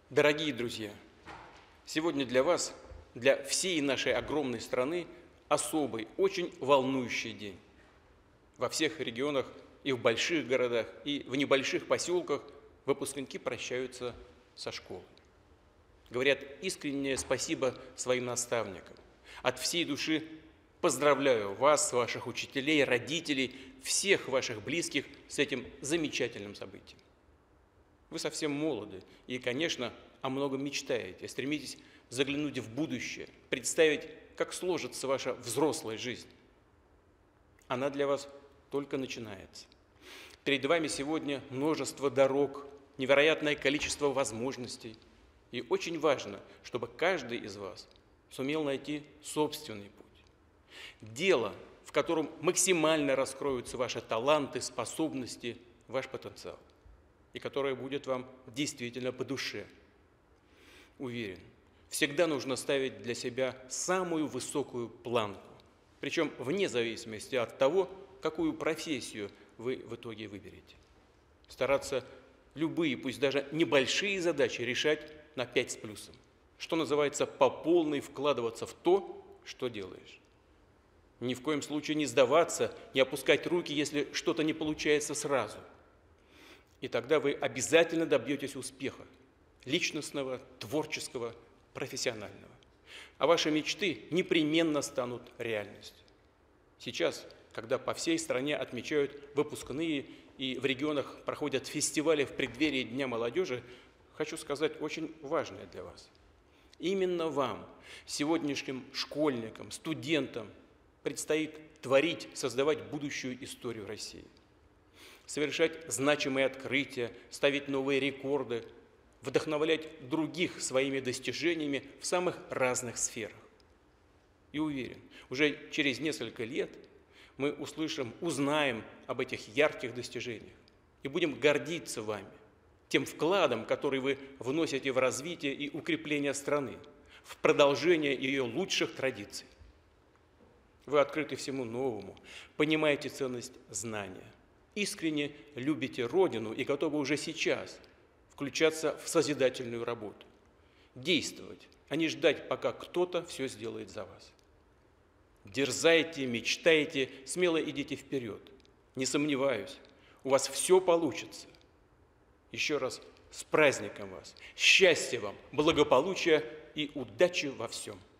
Дорогие друзья, сегодня для вас, для всей нашей огромной страны особый, очень волнующий день. Во всех регионах и в больших городах, и в небольших поселках выпускники прощаются со школы. Говорят искреннее спасибо своим наставникам. От всей души поздравляю вас, ваших учителей, родителей, всех ваших близких с этим замечательным событием. Вы совсем молоды и, конечно, о многом мечтаете, стремитесь заглянуть в будущее, представить, как сложится ваша взрослая жизнь. Она для вас только начинается. Перед вами сегодня множество дорог, невероятное количество возможностей. И очень важно, чтобы каждый из вас сумел найти собственный путь. Дело, в котором максимально раскроются ваши таланты, способности, ваш потенциал, и которое будет вам действительно по душе. Уверен, всегда нужно ставить для себя самую высокую планку, причем вне зависимости от того, какую профессию вы в итоге выберете. Стараться любые, пусть даже небольшие задачи решать на 5 с плюсом, что называется, по полной вкладываться в то, что делаешь. Ни в коем случае не сдаваться, не опускать руки, если что-то не получается сразу. И тогда вы обязательно добьетесь успеха, личностного, творческого, профессионального. А ваши мечты непременно станут реальностью. Сейчас, когда по всей стране отмечают выпускные и в регионах проходят фестивали в преддверии Дня молодежи, хочу сказать очень важное для вас. Именно вам, сегодняшним школьникам, студентам, предстоит творить, создавать будущую историю России. Совершать значимые открытия, ставить новые рекорды, вдохновлять других своими достижениями в самых разных сферах. И уверен, уже через несколько лет мы услышим, узнаем об этих ярких достижениях и будем гордиться вами, тем вкладом, который вы вносите в развитие и укрепление страны, в продолжение ее лучших традиций. Вы открыты всему новому, понимаете ценность знания, искренне любите Родину и готовы уже сейчас включаться в созидательную работу, действовать, а не ждать, пока кто-то все сделает за вас. Дерзайте, мечтайте, смело идите вперед. Не сомневаюсь, у вас все получится. Еще раз с праздником вас, счастья вам, благополучия и удачи во всем.